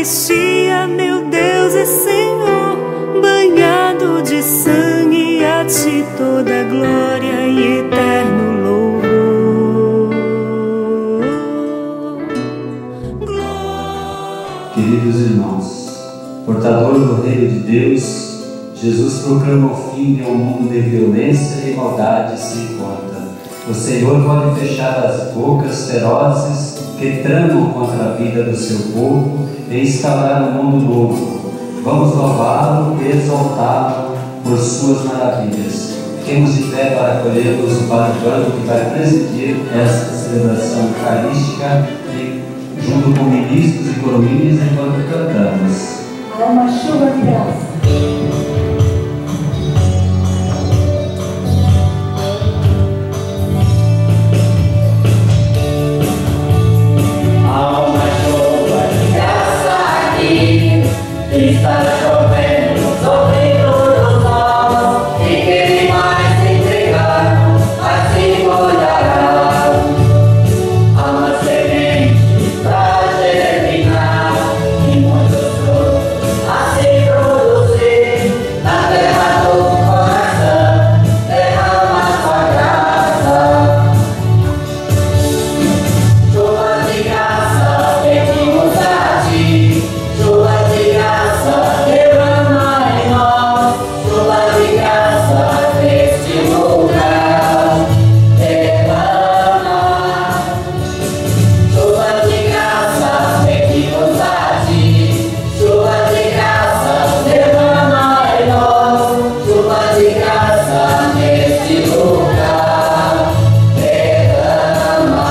Eucaristia, meu Deus e Senhor, banhado de sangue, a ti toda glória e eterno louvor. Queridos irmãos, portador do reino de Deus, Jesus proclama o fim de um mundo de violência e maldade sem conta. O Senhor pode fechar as bocas ferozes que tramam contra a vida do seu povo e instaurar um mundo novo. Vamos louvá-lo e exaltá-lo por suas maravilhas. Fiquemos de pé para acolhermos o Padre Bando, que vai presidir esta celebração eucarística, e junto com ministros e coroinhas, enquanto cantamos. Há uma chuva de graça. Está chovendo sobre todos nós, e quem mais se entregar, assim molhará. Há uma semente para germinar e muitos frutos a se produzir. Na terra do coração derrama sua graça. Chuva de graça, pedimos a ti. Chuva de graça, derrama em nós. Chuva de graça, neste lugar. Derrama. Chuva de graça, pedimos a ti. Chuva de graça, derrama em nós. Chuva de graça, neste lugar. Derrama.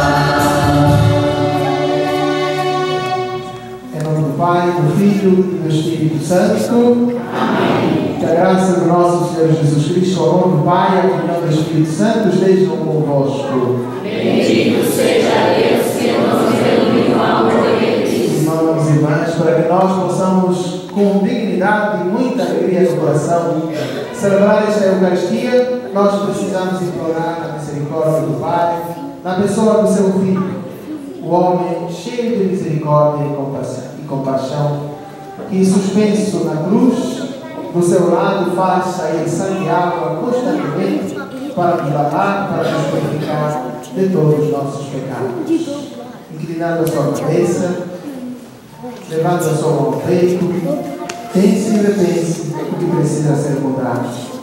Em nome do Pai, do Filho e do Espírito Santo. Amém. Que a graça do nosso Senhor Jesus Cristo, o amor do Pai e a comunhão do Espírito Santo estejam convosco. Bendito seja Deus que nos reuniu ao amor deles. Irmãos e irmãs, para que nós possamos, com dignidade e muita alegria no coração, celebrar esta Eucaristia, nós precisamos implorar a misericórdia do Pai, na pessoa do seu Filho, o homem cheio de misericórdia e compaixão, que suspenso na cruz, do seu lado faz sair sangue e água constantemente para nos lavar, para nos purificar de todos os nossos pecados. Inclinando a sua cabeça, levando a sua mão ao peito, pense e repense o que precisa ser mudado.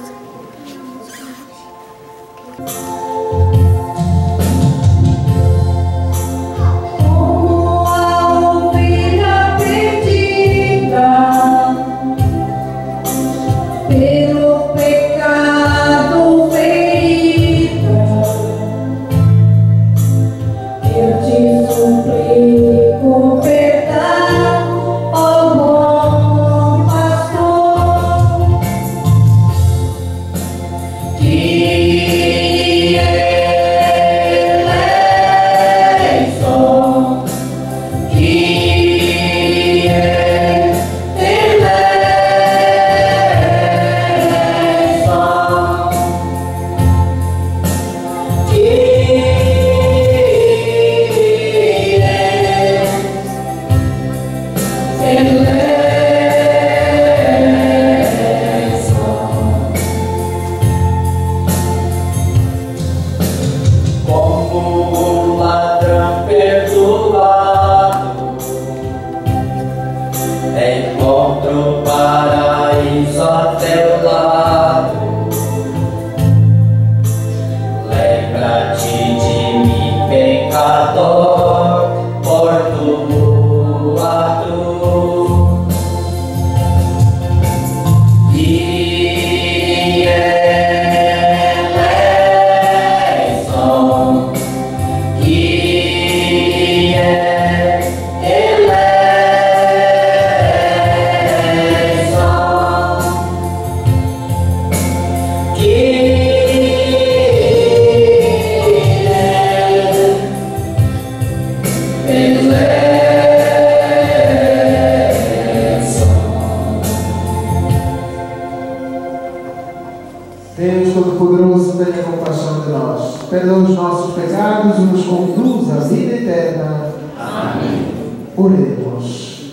Deus Todo-Poderoso, tenha compaixão de nós. Perdoa os nossos pecados e nos conduz à vida eterna. Amém. Oremos.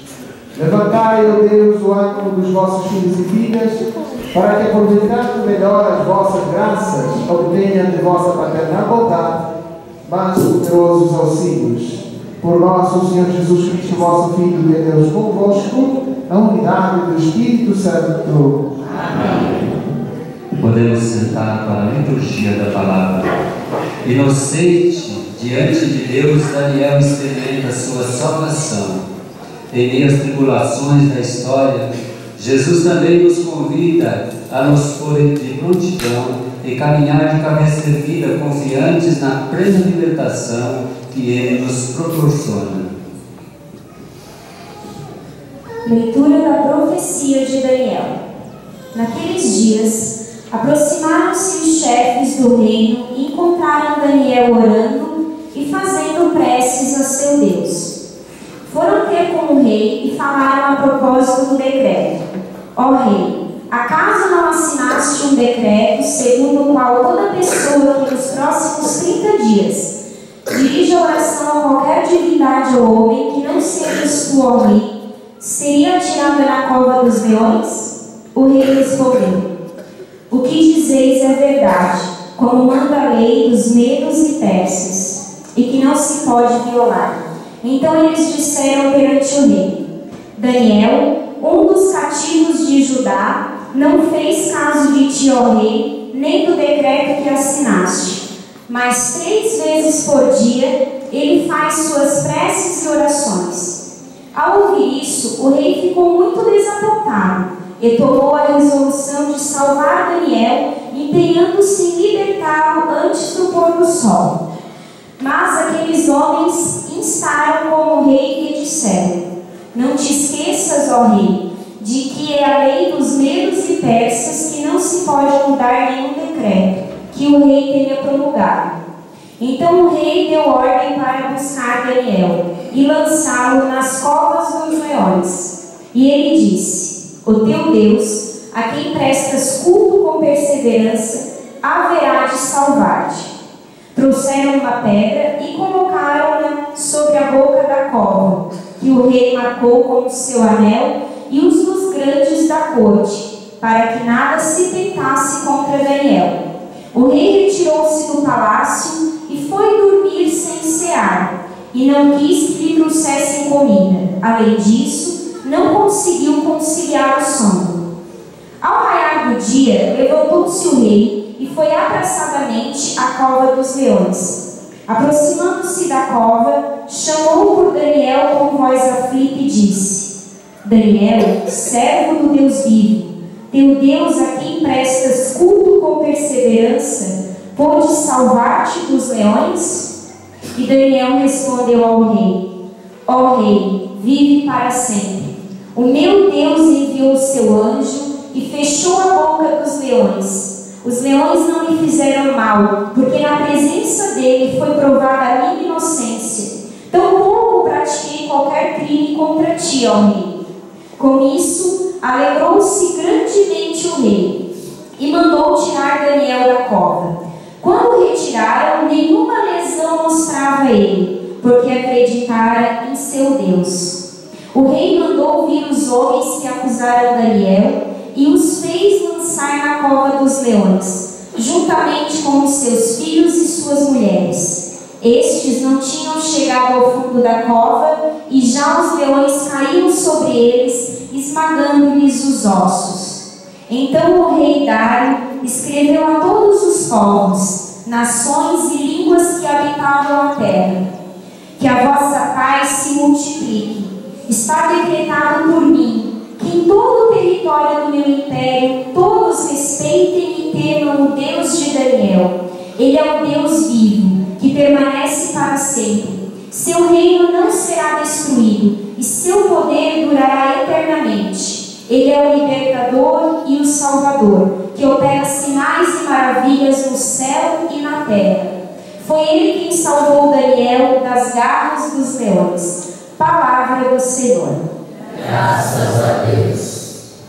Levantai, ó Deus, o ânimo dos vossos filhos e filhas, para que, aproveitando melhor as vossas graças, obtenham de vossa paternal bondade mais poderosos auxílios. Por nosso Senhor Jesus Cristo, vosso Filho, e Deus convosco, na unidade do Espírito Santo. Amém. Podemos sentar para a liturgia da palavra. Inocente, diante de Deus, Daniel experimenta sua salvação. Em meio às tribulações da história, Jesus também nos convida a nos pôr de prontidão e caminhar de cabeça erguida, confiantes na plena libertação que Ele nos proporciona. Leitura da profecia de Daniel. Naqueles dias, aproximaram-se os chefes do reino e encontraram Daniel orando e fazendo preces a seu Deus. Foram ter com o rei e falaram a propósito do decreto. Ó rei, acaso não assinaste um decreto segundo o qual toda pessoa que nos próximos 30 dias dirija oração a qualquer divindade ou homem que não seja tu, ó rei, seria atirada na cova dos leões? O rei respondeu: o que dizeis é verdade, como manda a lei dos medos e persas, e que não se pode violar. Então eles disseram perante o rei: Daniel, um dos cativos de Judá, não fez caso de ti, ó rei, nem do decreto que assinaste. Mas 3 vezes por dia ele faz suas preces e orações. Ao ouvir isso, o rei ficou muito desapontado e tomou a resolução de salvar Daniel, empenhando-se em libertá-lo antes do pôr do sol. Mas aqueles homens instaram como rei e disseram: não te esqueças, ó rei, de que é a lei dos medos e persas que não se pode mudar nenhum decreto que o rei tenha promulgado. Então o rei deu ordem para buscar Daniel e lançá-lo nas covas dos leões. E ele disse: o teu Deus, a quem prestas culto com perseverança, haverá de salvar-te. Trouxeram uma pedra e colocaram-na sobre a boca da cova, que o rei marcou com o seu anel e os dos grandes da corte, para que nada se tentasse contra Daniel. O rei retirou-se do palácio e foi dormir sem cear, e não quis que lhe trouxessem comida. Além disso, não conseguiu conciliar o sono. Ao raiar do dia, levantou-se o rei e foi apressadamente à cova dos leões. Aproximando-se da cova, chamou por Daniel com voz aflita e disse: Daniel, servo do Deus vivo, teu Deus a quem prestas culto com perseverança, pôde salvar-te dos leões? E Daniel respondeu ao rei: ó rei, vive para sempre. O meu Deus enviou o seu anjo e fechou a boca dos leões. Os leões não lhe fizeram mal, porque na presença dele foi provada a minha inocência. Tampouco pratiquei qualquer crime contra ti, ó rei. Com isso, alegrou-se grandemente o rei e mandou tirar Daniel da cova. Quando o retiraram, nenhuma lesão mostrava ele, porque acreditara em seu Deus. O rei mandou vir os homens que acusaram Daniel e os fez lançar na cova dos leões, juntamente com os seus filhos e suas mulheres. Estes não tinham chegado ao fundo da cova e já os leões caíam sobre eles, esmagando-lhes os ossos. Então o rei Dário escreveu a todos os povos, nações e línguas que habitavam a terra: que a vossa paz se multiplique. Está decretado por mim que em todo o território do meu império todos respeitem e temam o Deus de Daniel. Ele é o Deus vivo, que permanece para sempre. Seu reino não será destruído e seu poder durará eternamente. Ele é o libertador e o salvador, que opera sinais e maravilhas no céu e na terra. Foi ele quem salvou Daniel das garras dos leões. Palavra do Senhor. Graças a Deus.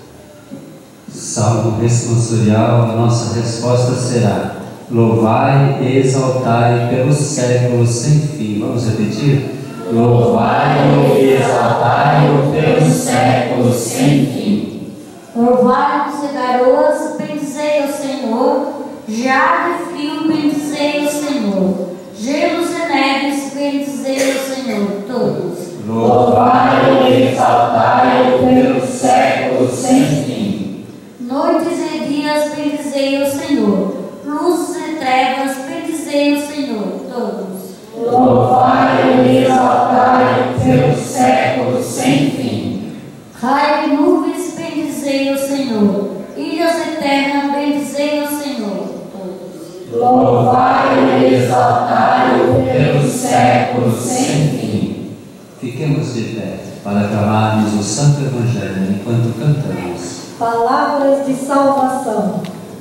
Salmo responsorial, a nossa resposta será: louvai e exaltai pelos séculos sem fim. Vamos repetir? Louvai e exaltai pelos séculos sem fim. Orvalhos e garoas, bendizei ao Senhor. Geada e frio, bendizei ao Senhor. Gelos e neves, bendizei ao Senhor, todos. Louvai-o e exaltai-o pelos séculos sem fim. Noites e dias, bendizei ao Senhor. Luzes e trevas, bendizei ao Senhor, todos. Louvai-o e exaltai-o pelos séculos sem fim. Raio e nuvens, bendizei ao Senhor. Ilhas e terra, bendizei ao Senhor, todos. Louvai-o e exaltai-o pelos séculos sem fim. Fiquemos de pé para aclamarmos o Santo Evangelho enquanto cantamos. Palavras de salvação.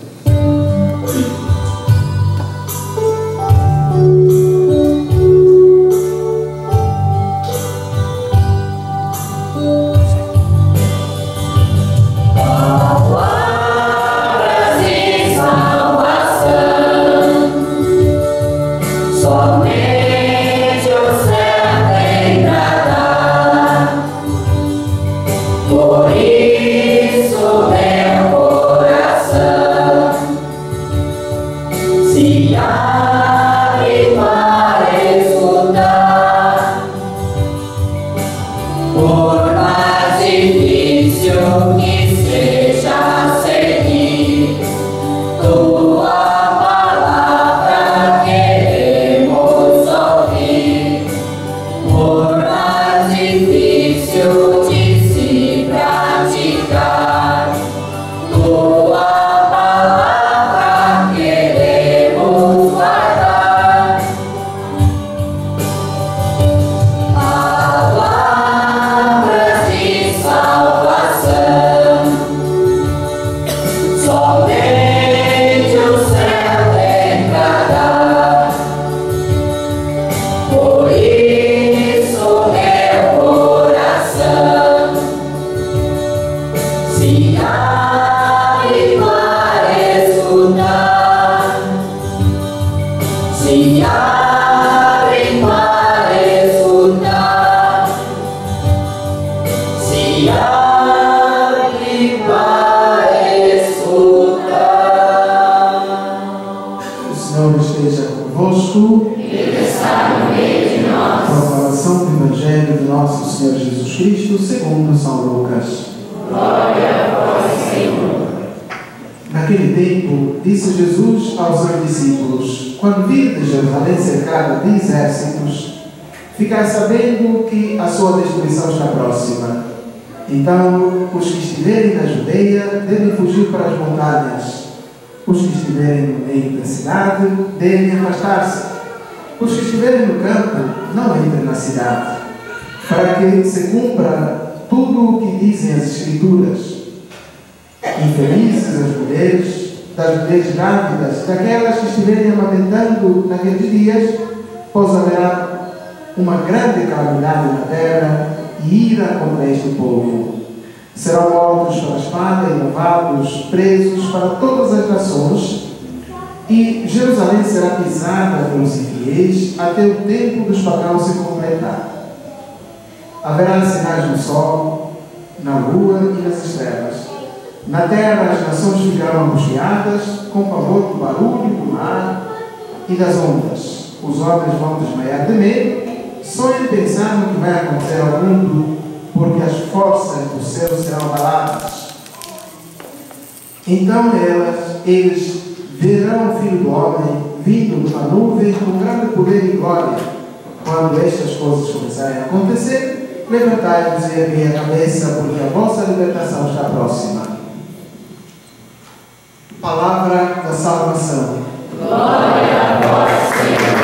Naquele tempo, disse Jesus aos seus discípulos: quando virdes Jerusalém cercada de exércitos, ficai sabendo que a sua destruição está próxima. Então, os que estiverem na Judeia devem fugir para as montanhas. Os que estiverem no meio da cidade devem afastar-se. Os que estiverem no campo não entrem na cidade, para que se cumpra tudo o que dizem as Escrituras. Infelizes as mulheres, das mulheres grávidas, daquelas que estiverem amamentando naqueles dias, pois haverá uma grande calamidade na terra e ira contra este povo. Serão mortos pela espada e levados presos para todas as nações, e Jerusalém será pisada pelos infiéis até o tempo dos pagãos se completar. Haverá sinais no sol, na lua e nas estrelas. Na terra as nações ficarão angustiadas, com pavor do barulho do mar e das ondas. Os homens vão desmaiar de medo, só em pensar no que vai acontecer ao mundo, porque as forças do céu serão abaladas. Então eles verão o Filho do Homem vindo de uma nuvem com grande poder e glória. Quando estas coisas começarem a acontecer, levantai-vos e erguei a cabeça, porque a vossa libertação está próxima. Palavra da salvação. Glória a vós, Senhor.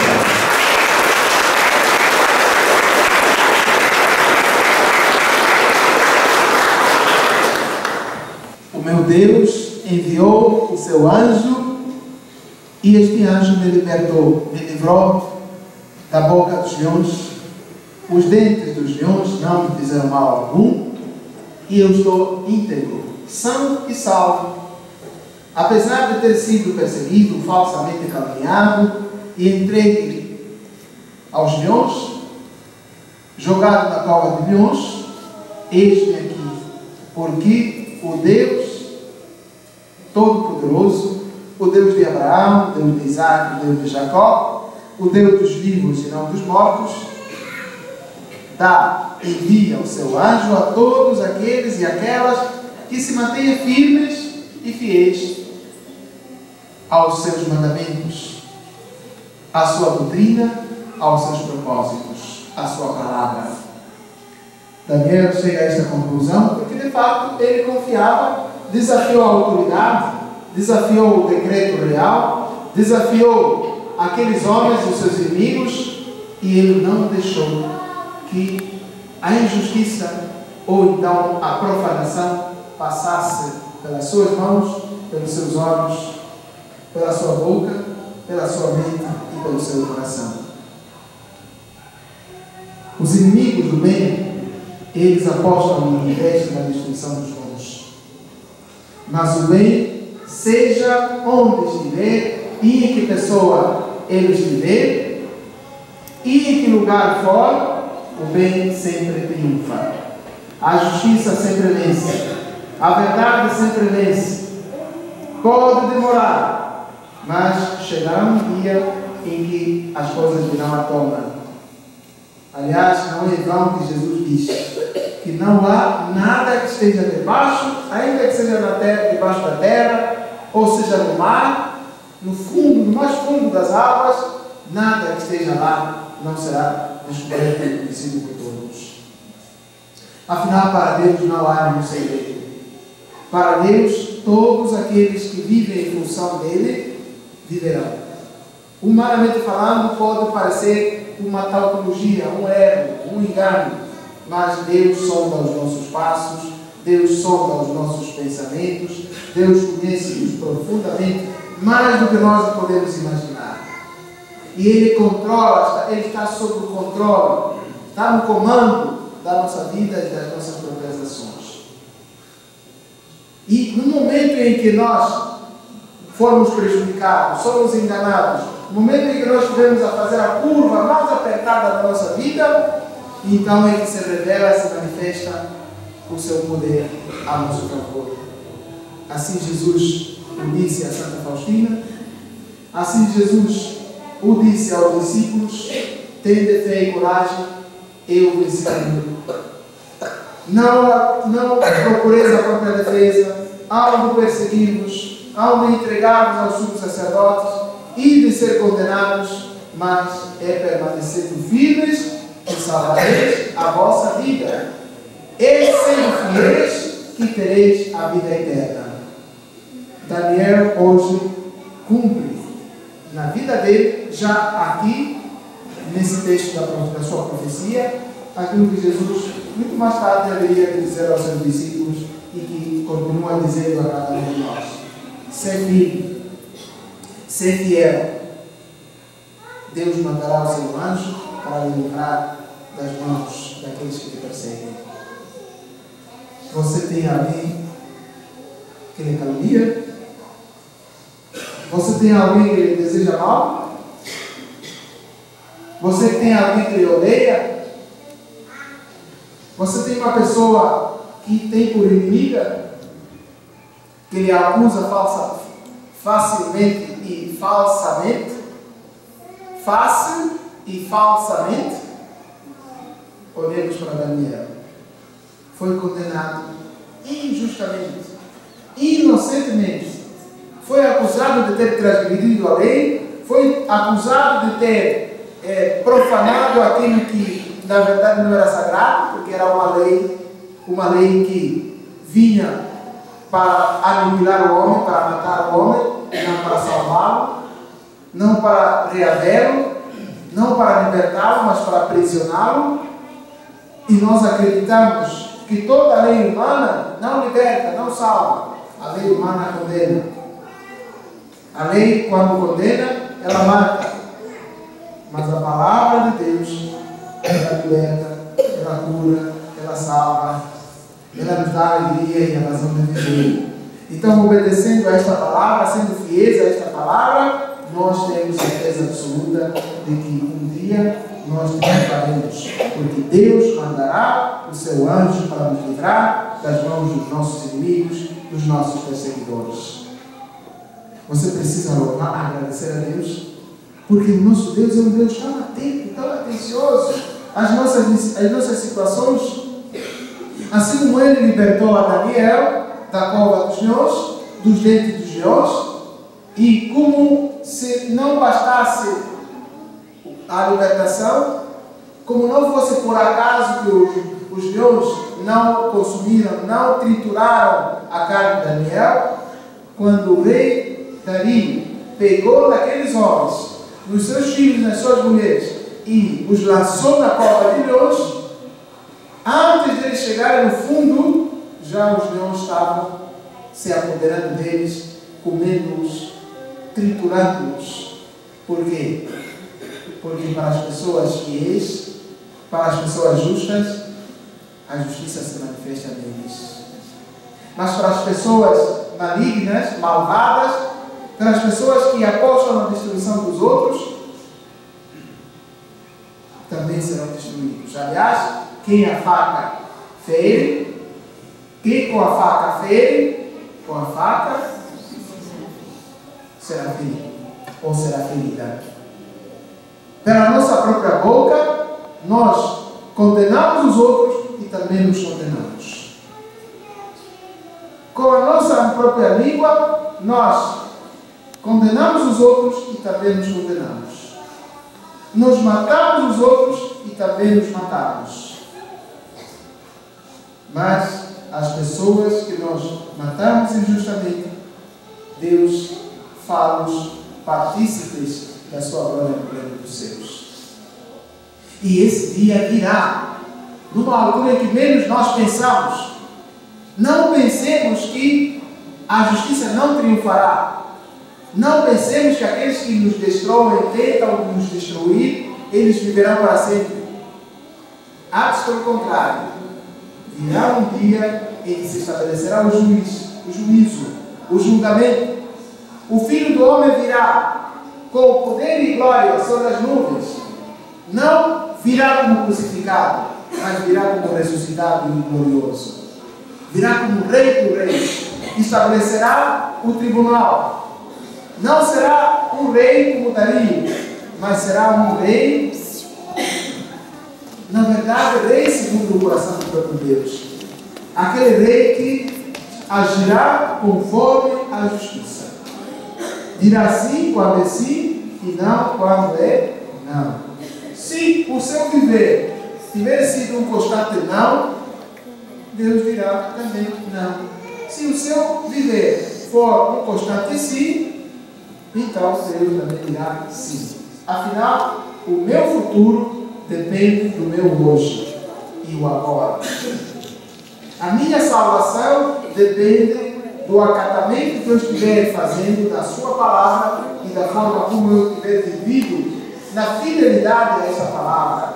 O meu Deus enviou o seu anjo, e este anjo me libertou, me livrou da boca dos leões. Os dentes dos leões não me fizeram mal algum, e eu estou íntegro, são e salvo. Apesar de ter sido perseguido, falsamente caluniado e entregue aos leões, jogado na cova de leões, eis-me aqui, porque o Deus Todo-Poderoso, o Deus de Abraão, o Deus de Isaac, o Deus de Jacó, o Deus dos vivos e não dos mortos, envia o seu anjo a todos aqueles e aquelas que se mantenham firmes e fiéis aos seus mandamentos, à sua doutrina, aos seus propósitos, à sua palavra. Daniel chega a esta conclusão porque, de fato, ele confiava, desafiou a autoridade, desafiou o decreto real, desafiou aqueles homens, os seus inimigos, e ele não deixou que a injustiça ou então a profanação passasse pelas suas mãos, pelos seus olhos, pela sua boca, pela sua mente e pelo seu coração. Os inimigos do bem, eles apostam no invés da destruição dos bons. Mas o bem, seja onde estiver e em que pessoa ele estiver e em que lugar for, o bem sempre triunfa. A justiça sempre vence. A verdade sempre vence. Pode demorar, mas chegará um dia em que as coisas virão à tona. Aliás, não é em vão que Jesus diz que não há nada que esteja debaixo, ainda que seja na terra, debaixo da terra, ou seja no mar, no fundo, no mais fundo das águas, nada que esteja lá não será descoberto e conhecido por todos. Afinal, para Deus não há nenhum segredo. Para Deus, todos aqueles que vivem em função dele, viverão. Humanamente falando, pode parecer uma tautologia, um erro, um engano, mas Deus sonda os nossos passos, Deus sonda os nossos pensamentos, Deus conhece-os profundamente, mais do que nós podemos imaginar. E Ele controla, Ele está sob o controle, está no comando da nossa vida e das nossas próprias ações. E no momento em que nós formos prejudicados, somos enganados, no momento em que nós estivermos a fazer a curva mais apertada da nossa vida, então é que se revela, se manifesta o seu poder a nosso favor. Assim Jesus o disse a Santa Faustina, assim Jesus o disse aos discípulos: tende fé e coragem, eu venci o mundo. Não procureis a própria defesa, ao de persegui-vos, ao de entregar-vos aos sumos sacerdotes e de ser condenados, mas é permanecendo firmes que salvareis a vossa vida. E sendo fiéis que tereis a vida eterna. Daniel hoje cumpre na vida dele, já aqui, nesse texto da sua profecia, aquilo que Jesus muito mais tarde haveria de dizer aos seus discípulos e que continua dizendo a cada um de nós: ser firme, ser fiel. Deus mandará o seu anjo para lhe livrar das mãos daqueles que te perseguem. Você tem alguém que lhe calunia? Você tem alguém que lhe deseja mal? Você tem alguém que lhe odeia? Você tem uma pessoa que tem por inimiga, que lhe acusa facilmente e falsamente? Fácil e falsamente? Olhemos para Daniel. Foi condenado injustamente, inocentemente. Foi acusado de ter transgredido a lei, foi acusado de ter profanado aquilo que na verdade não era sagrado, porque era uma lei que vinha para aniquilar o homem, para matar o homem, não para salvá-lo, não para reavê-lo, não para libertá-lo, mas para aprisioná-lo. E nós acreditamos que toda a lei humana não liberta, não salva. A lei humana condena. A lei, quando condena, ela mata. Mas a palavra de Deus, ela liberta, ela cura, ela salva, ela nos dá alegria e a razão de viver. Então, obedecendo a esta palavra, sendo fiéis a esta palavra, nós temos certeza absoluta de que um dia nós triunfaremos, porque Deus mandará o seu anjo para nos livrar livrar das mãos dos nossos inimigos, dos nossos perseguidores. Você precisa louvar, agradecer a Deus, porque o nosso Deus é um Deus tão atento, tão atencioso às nossas situações. Assim como Ele libertou a Daniel da cova dos leões, dos dentes dos leões, e como se não bastasse a libertação, como não fosse por acaso que os leões não consumiram, não trituraram a carne de Daniel, quando o rei Dario pegou daqueles homens, nos seus filhos e nas suas mulheres, e os lançou na cova de leões, antes de eles chegarem no fundo, já os leões estavam se apoderando deles, comendo-os, triturando-os. Por quê? Porque para as pessoas fiéis, para as pessoas justas, a justiça se manifesta neles. Mas para as pessoas malignas, malvadas, para as pessoas que apostam na destruição dos outros, também serão destruídos. Aliás, quem a faca fere, quem com a faca fere, com a faca será ferido ou será ferida. Pela nossa própria boca, nós condenamos os outros e também nos condenamos. Com a nossa própria língua, nós condenamos os outros e também nos condenamos. Nós matamos os outros e também nos matamos. Mas as pessoas que nós matamos injustamente, Deus faz-nos partícipes da sua glória no reino dos céus. E esse dia virá, numa altura em que menos nós pensamos. Não pensemos que a justiça não triunfará. Não pensemos que aqueles que nos destroem, tentam nos destruir, eles viverão para sempre. Antes, pelo contrário, virá um dia em que se estabelecerá o juízo, o julgamento. O Filho do Homem virá com poder e glória sobre as nuvens. Não virá como crucificado, mas virá como ressuscitado e glorioso. Virá como Rei dos Reis. Estabelecerá o tribunal. Não será um rei como Dario, mas será um rei, na verdade, rei segundo o coração do próprio Deus. Aquele rei que agirá conforme a justiça. Dirá sim quando é sim e não quando é não. Se o seu viver tiver sido um constante não, Deus dirá também não. Se o seu viver for um constante sim, então Deus também dirá sim. Afinal, o meu futuro depende do meu hoje e o agora. A minha salvação depende do acatamento que eu estiver fazendo da sua palavra e da forma como eu estiver vivido na fidelidade a essa palavra.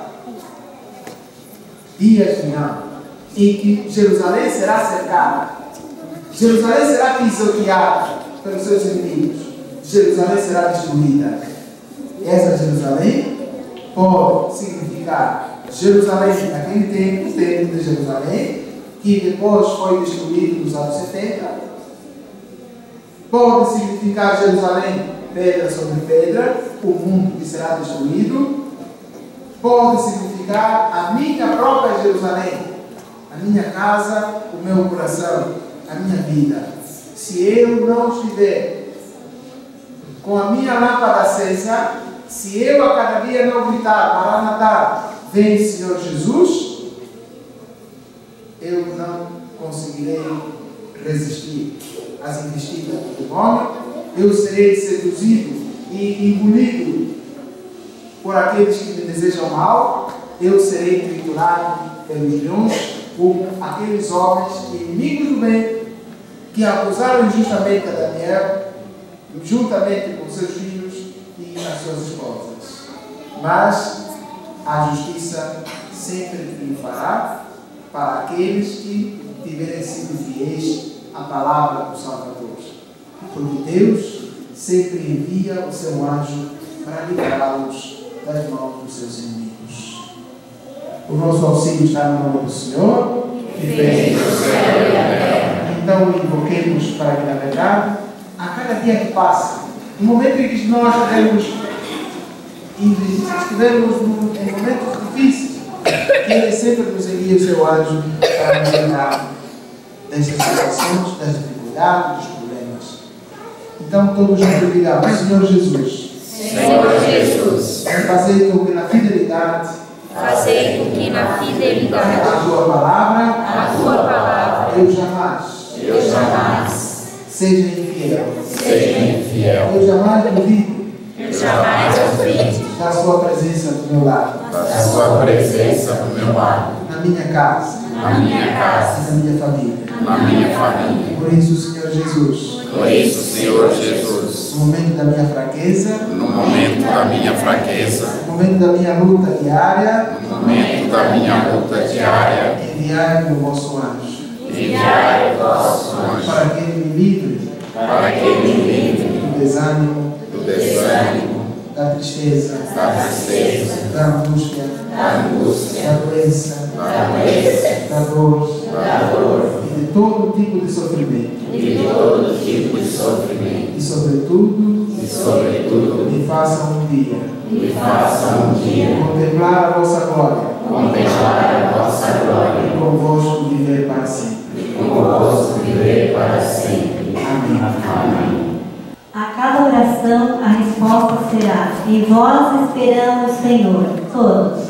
Dias virão em que Jerusalém será cercada, Jerusalém será pisoteada pelos seus inimigos, Jerusalém será destruída. Essa Jerusalém pode significar Jerusalém naquele tempo, o templo de Jerusalém, que depois foi destruído nos anos 70. Pode significar Jerusalém, pedra sobre pedra, o mundo que será destruído. Pode significar a minha própria Jerusalém, a minha casa, o meu coração, a minha vida. Se eu não estiver com a minha lâmpada acesa, se eu a cada dia não gritar, Maranatá, vem Senhor Jesus, eu não conseguirei resistir às investidas do demônio, eu serei seduzido e engolido por aqueles que me desejam mal, eu serei triturado pelos leões, como aqueles homens inimigos do bem que acusaram injustamente a Daniel, juntamente com seus filhos e as suas esposas. Mas a justiça sempre triunfará para aqueles que tiverem sido fiéis à palavra do Salvador. Porque Deus sempre envia o seu anjo para livrá-los das mãos dos seus inimigos. O nosso auxílio está no nome do Senhor, que fez o céu caminhamos para a vida verdade, a cada dia que passa, no momento em que nós estivermos em momentos difíceis, que Ele sempre nos envia o seu anjo para nos livrar destas situações, das dificuldades, dos problemas. Então todos nos digamos: Senhor Jesus, Senhor Jesus, fazei com que na fidelidade, fazei com que na fidelidade a tua palavra, eu jamais seja infiel. Eu jamais duvido da sua presença do meu lado, na minha casa, e na minha família. Por isso, Senhor Jesus, no momento da minha fraqueza, no momento da minha luta diária, enviai-me o vosso anjo, para que ele me livre do desânimo, da tristeza, da angústia, da doença, da dor e de todo tipo de sofrimento. E sobretudo, me faça um dia contemplar a vossa glória e convosco viver para sempre. Amém. A cada oração, a resposta será: em vós esperamos, Senhor. Todos.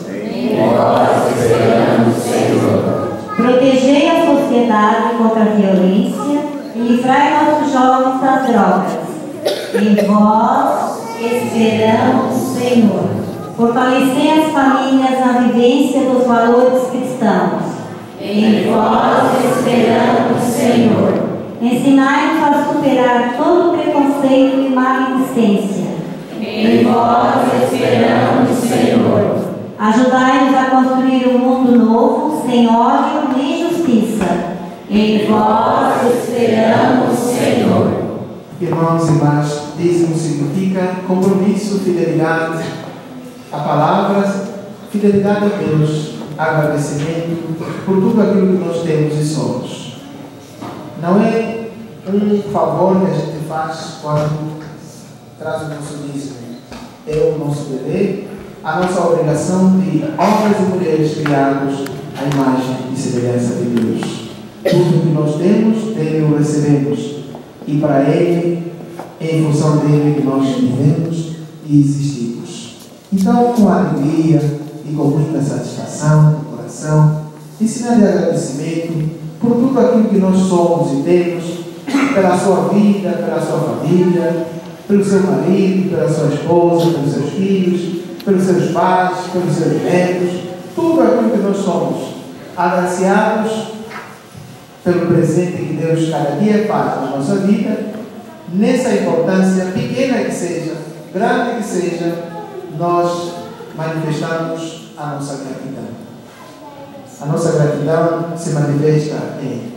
Protegei a sociedade contra a violência e livrai nossos jovens das drogas. Em vós esperamos, Senhor. Fortalecei as famílias na vivência dos valores cristãos. Em vós esperamos, Senhor. Ensinai-nos a superar todo preconceito e maledicência. Em vós esperamos, Senhor. Ajudai-nos a construir um mundo novo, sem ódio nem injustiça. Em vós esperamos, Senhor. Irmãos e irmãs, dízimo significa compromisso, fidelidade a palavras, fidelidade a Deus, agradecimento por tudo aquilo que nós temos e somos. Não é um favor que a gente faz quando traz o nosso dízimo. É o nosso dever, a nossa obrigação de homens e mulheres criados à imagem e semelhança de Deus. Tudo que nós temos, dele o recebemos. E para Ele, em função dele, que nós vivemos e existimos. Então, com alegria e com muita satisfação no coração, em sinal de agradecimento por tudo aquilo que nós somos e temos, pela sua vida, pela sua família, pelo seu marido, pela sua esposa, pelos seus filhos, pelos seus pais, pelos seus netos, tudo aquilo que nós somos, agraciados pelo presente que Deus cada dia faz na nossa vida, nessa importância, pequena que seja, grande que seja, nós manifestamos a nossa gratidão. A nossa gratidão se manifesta em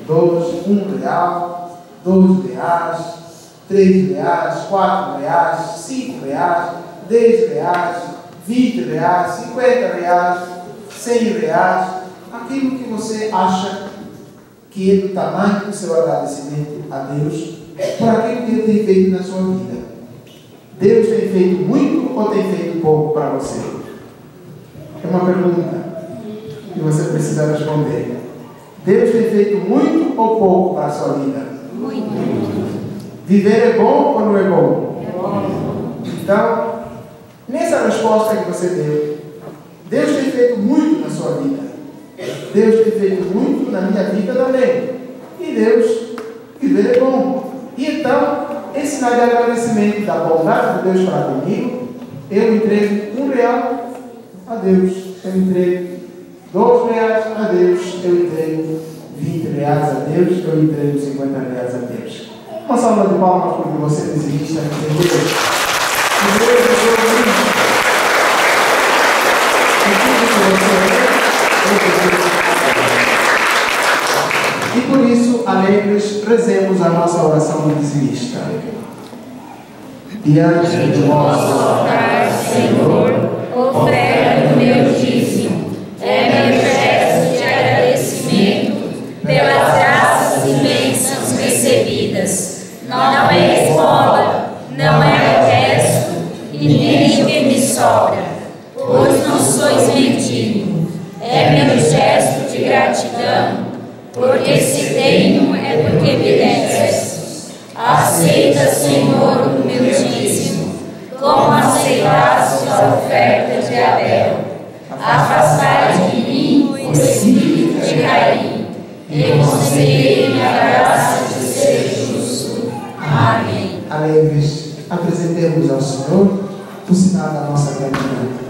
R$1, R$2, R$3, R$4, R$5, R$10, R$20, R$50, R$100, aquilo que você acha que é do tamanho do seu agradecimento a Deus por aquilo que Ele tem feito na sua vida. Deus tem feito muito ou tem feito pouco para você? É uma pergunta que você precisa responder. Deus tem feito muito ou pouco para a sua vida? Muito. Viver é bom ou não é bom? É bom. Então, nessa resposta que você deu, Deus tem feito muito na sua vida. Deus tem feito muito na minha vida também. E Deus, viver é bom. E então, em sinal de agradecimento da bondade de Deus para comigo, eu entrego R$1 a Deus. Eu entrego R$2 a Deus. Eu entrego R$20 a Deus. Eu entrego R$50 a Deus. Uma salva de palmas porque você desigista em Deus. E por isso, alegres, rezemos a nossa oração do dizimista. Diante de vosso altar, Senhor, oferto meu dízimo. É meu gesto de agradecimento pelas graças e bênçãos recebidas porque se tenho é porque me destes. Aceita, Senhor, o meu dízimo, como aceitaste a oferta de Abel. Afastai de mim o espírito de Caim, e concedei-me a graça de ser justo. Amém. Alegres, apresentemos ao Senhor o sinal da nossa gratidão.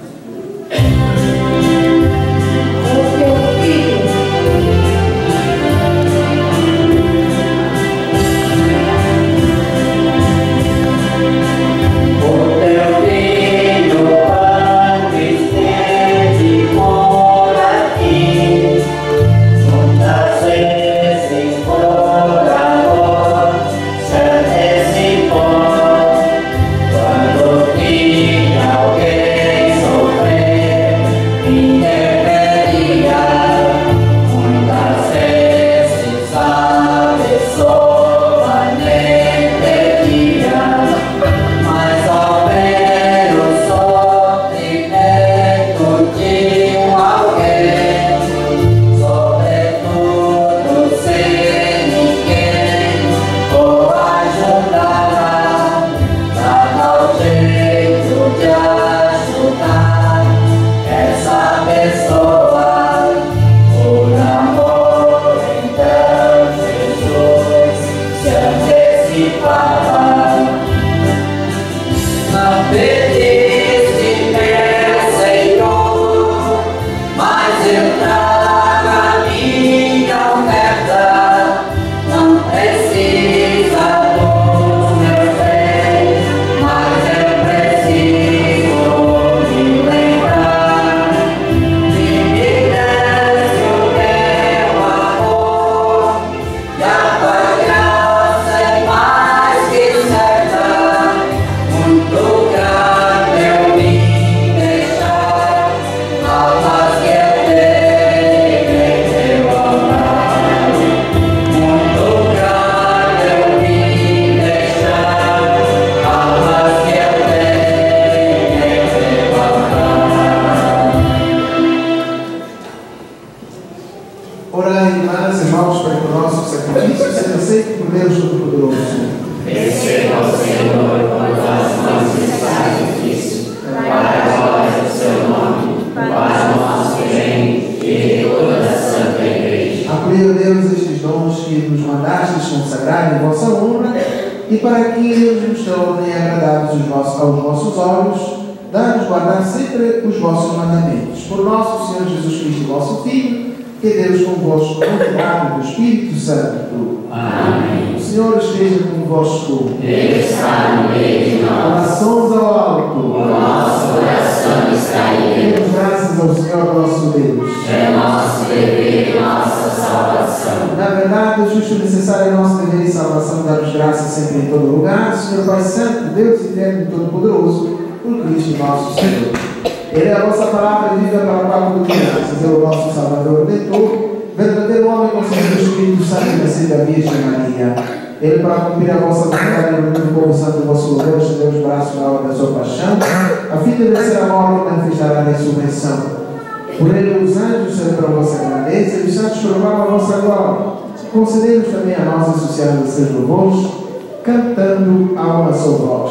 E para que eles nos tornem agradáveis aos vossos olhos, dá-nos guardar sempre os vossos mandamentos. Por nosso Senhor Jesus Cristo, vosso Filho, que Deus convosco, convidado do Espírito Santo. Amém. O Senhor esteja convosco. Ele está no meio de nós. Orações ao alto. O nosso coração está em Deus. Demos graças ao Senhor nosso Deus. É nosso dever e nossa salvação. Na verdade, o justo e necessário é nosso dever e salvação, dar-nos graças sempre em todo lugar, Senhor Pai Santo, Deus eterno e todo-poderoso, por Cristo nosso Senhor. Ele é a vossa palavra viva para a qual tu crianças, é o nosso Salvador Redentor, verdadeiro homem concebido do Espírito Santo e nascido da Virgem Maria. Ele, para cumprir a vossa vontade, no povo santo do vosso louvor, estendeu os braços na hora da sua paixão, a fim de vencer a morte e manifestar a ressurreição. Por ele os anjos celebram a vossa grandeza e os santos proclamam a vossa glória. Concedei-nos também a nós associados a seus louvores, cantando a uma só voz.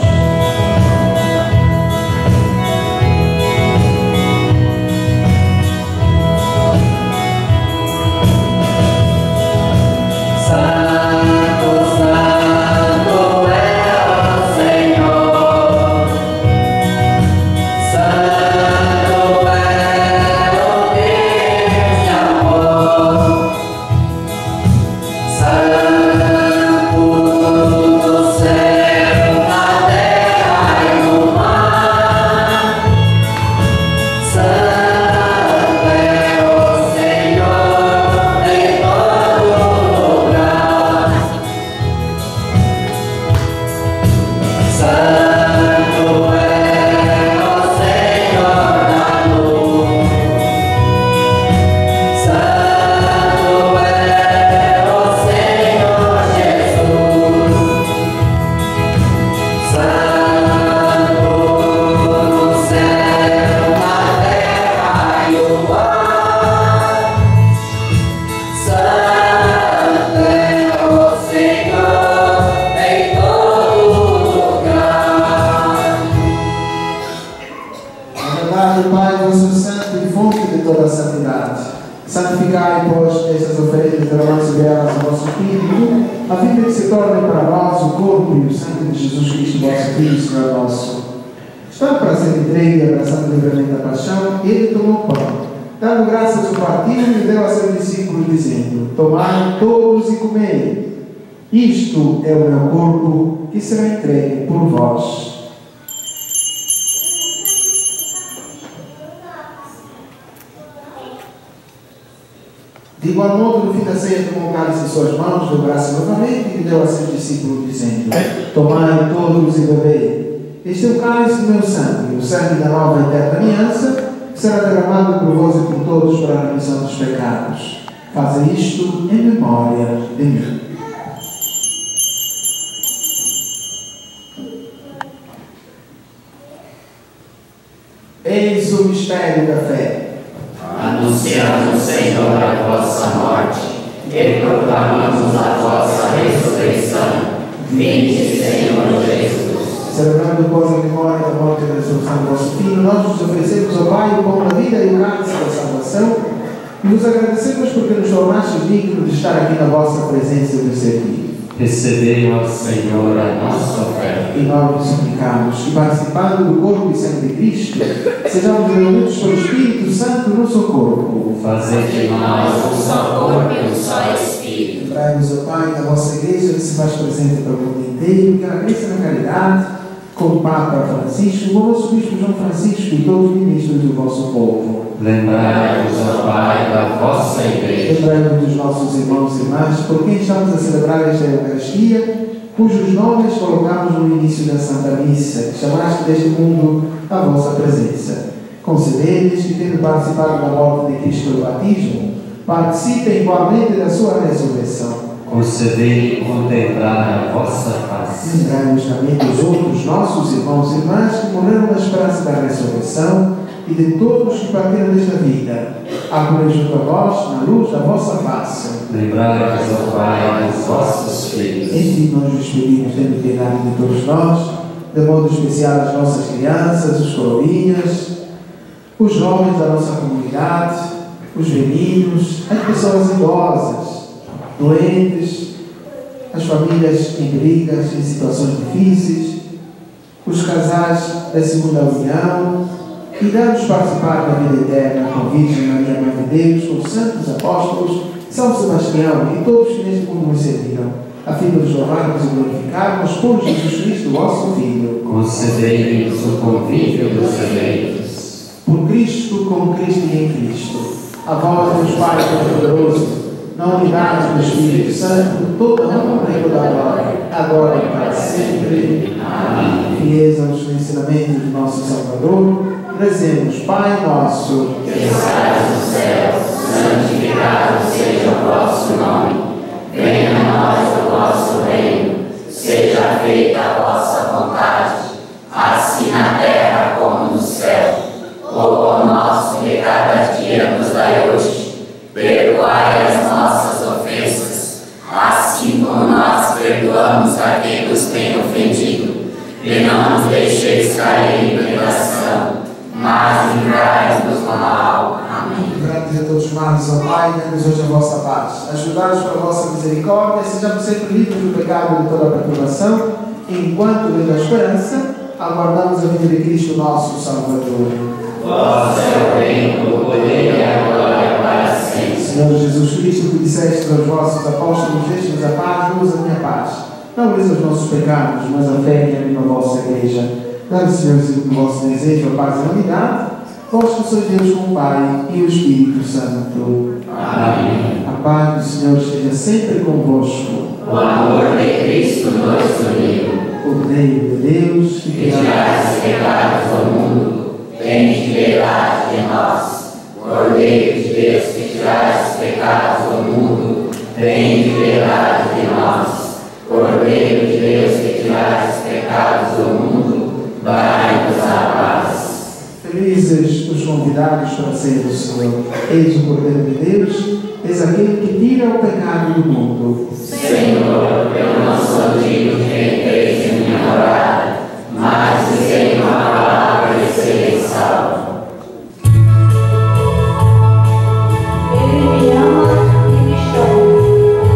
Santo do céu, na terra. enviadas ao vosso Filho, a fim de que se torne para nós o corpo e o sangue de Jesus Cristo, vosso Filho, Senhor nosso. Estando para ser entregue e abraçando livremente a paixão, ele tomou o pão, dando graças ao partido, e deu a seus discípulos, dizendo: tomai todos e comei. Isto é o meu corpo, que será entregue por vós. De igual modo, no fim da ceia, tomou o cálice em suas mãos, deu graça novamente e deu a seus discípulos, dizendo: tomai todos e bebei. Este é o cálice do meu sangue, o sangue da nova e eterna aliança, que será derramado por vós e por todos para a remissão dos pecados. Fazei isto em memória de mim. Eis o mistério da fé. Anunciamos, Senhor, a vossa morte e proclamamos a vossa ressurreição. Vinde, Senhor Jesus. Celebrando após a memória da morte e da ressurreição do vosso Filho, nós vos oferecemos ao Pai o pão da vida e o cálice da salvação, e vos agradecemos porque nos tornastes dignos de estar aqui na vossa presença e vos servir. Recebei, ó Senhor, a nossa oferta. E nós vos suplicamos que, participando do corpo e sangue de Cristo, sejamos reunidos pelo Espírito Santo no seu corpo. Fazei de nós um só corpo e um só Espírito. Lembrai-vos, ó Pai, da vossa Igreja que se faz presente para o mundo inteiro, que ela cresça na caridade, com o Papa Francisco, com o nosso Bispo João Francisco e todos os ministros do vosso povo. Lembrai-vos, ó Pai, da vossa Igreja. Lembrai-vos dos nossos irmãos e irmãs, por quem estamos a celebrar esta Eucaristia, cujos nomes colocamos no início da Santa Missa, que chamaste deste mundo a vossa presença. Concedei-lhes que, tendo participado da morte de Cristo no batismo, participem igualmente da sua ressurreição. Concedei contemplar a vossa face. Lembrai-vos também dos outros nossos irmãos e irmãs que morreram na esperança da ressurreição e de todos que partiram desta vida. Acolhei junto a vós, na luz da vossa face. Lembrai-vos, ó Pai, dos vossos filhos. Em nós vos pedimos, tendo piedade de todos nós, de modo especial as nossas crianças, os coroinhas, os jovens da nossa comunidade, os velhinhos, as pessoas idosas, doentes, as famílias em brigas, em situações difíceis, os casais da segunda união, e dá-nos participar da vida eterna com a Virgem Maria, Mãe de Deus, com os santos apóstolos, São Sebastião e todos que neste mundo nos serviram, a fim de nos louvarmos e glorificarmos por Jesus Cristo, vosso Filho. Concedei-nos o convívio dos eleitos. Por Cristo, com Cristo e em Cristo, a vós, Deus Pai Todo-Poderoso, na unidade do Espírito Santo, toda a honra e toda a glória, agora e para sempre. Amém. Fiéis aos ensinamentos do nosso Salvador, rezemos: Pai nosso, que estais no céu, santificado seja o vosso nome. Venha a nós o vosso reino. Seja feita a vossa vontade, assim na terra como no céu. O pão nosso de cada dia nos dai hoje. Perdoai as nossas ofensas, assim como nós perdoamos a quem nos tem ofendido. E não nos deixeis cair em tentação, mas livrai-nos do mal. Amém. Livrai-nos de todos os males, ó Pai, dai-nos hoje a vossa paz. Ajudai-nos pela vossa misericórdia, sejamos sempre livres do pecado e de toda a perturbação, enquanto, dentro da esperança, aguardamos a vinda de Cristo, nosso Salvador. Vosso é o reino, o poder e a glória para sempre. Senhor Jesus Cristo, que disseste aos vossos apóstolos: deixe-nos a paz, dou-vos a minha paz. Não olheis os nossos pecados, mas a fé que anima a vossa Igreja. Dá-lhe, Senhor, o vosso desejo, a paz e a unidade, vós que sois Deus com o Pai e o Espírito Santo. Amém. A paz do Senhor esteja sempre convosco. O amor de Cristo nos uniu. O Cordeiro de Deus, que tirais os pecados do mundo, tende piedade de nós. Cordeiro de Deus, que tirais os pecados do mundo, tende piedade de nós. Cordeiro de Deus, que tirais os pecados do mundo, dai-nos a paz. Felizes os convidados para ser do Senhor. Eis o Cordeiro de Deus, eis aquele que tira o pecado do mundo. Senhor, eu não sou digno de entreis em minha morada, mas dizei uma palavra e serei salvo. Ele me ama e me chama.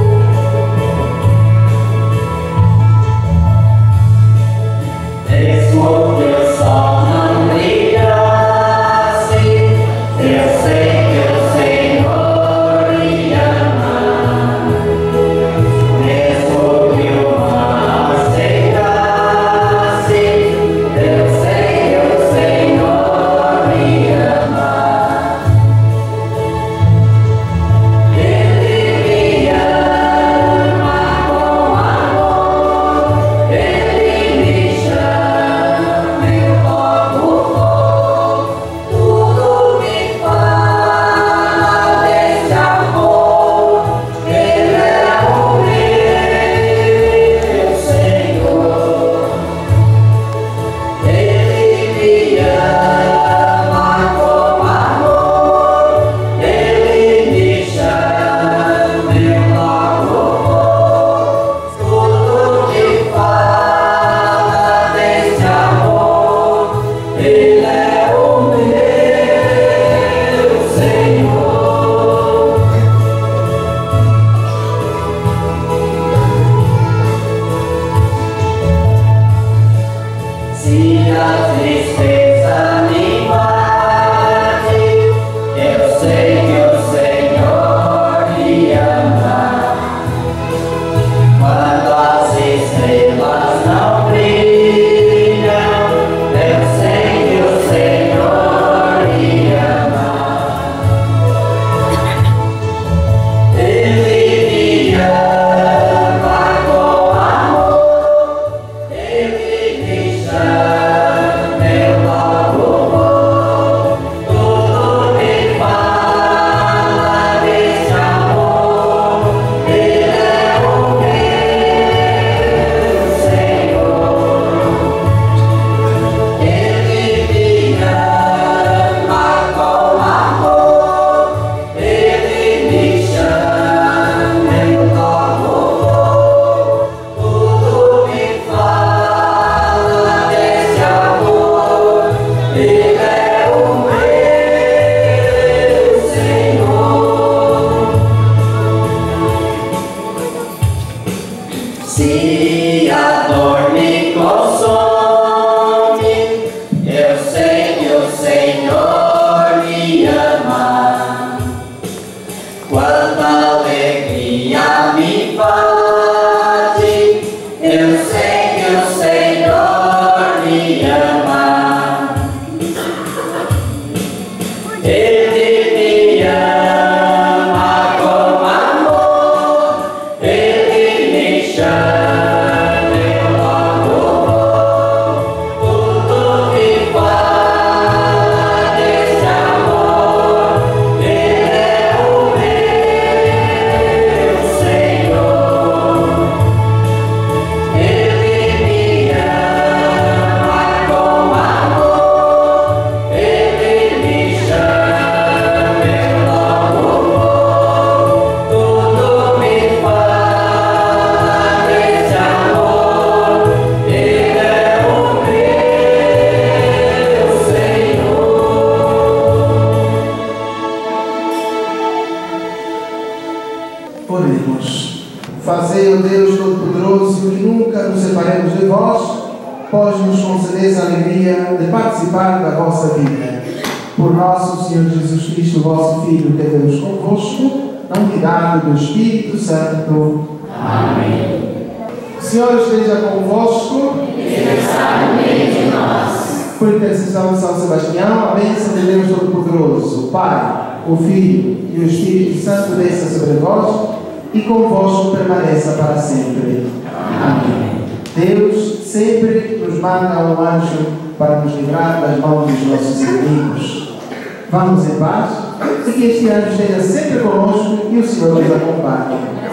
Oremos. Fazei, ó Deus Todo-Poderoso, que nunca nos separemos de vós, pois nos concedeis a alegria de participar da vossa vida. Por nosso Senhor Jesus Cristo, vosso Filho, que é Deus convosco, na unidade do Espírito Santo. Amém. O Senhor esteja convosco. Ele está no meio de nós. Por intercessão de São Sebastião, a bênção de Deus Todo-Poderoso, o Pai, o Filho e o Espírito Santo desça sobre vós e convosco permaneça para sempre. Amém. Deus sempre nos manda um anjo para nos livrar das mãos dos nossos inimigos. Vamos em paz e que este anjo esteja sempre conosco e o Senhor nos acompanhe.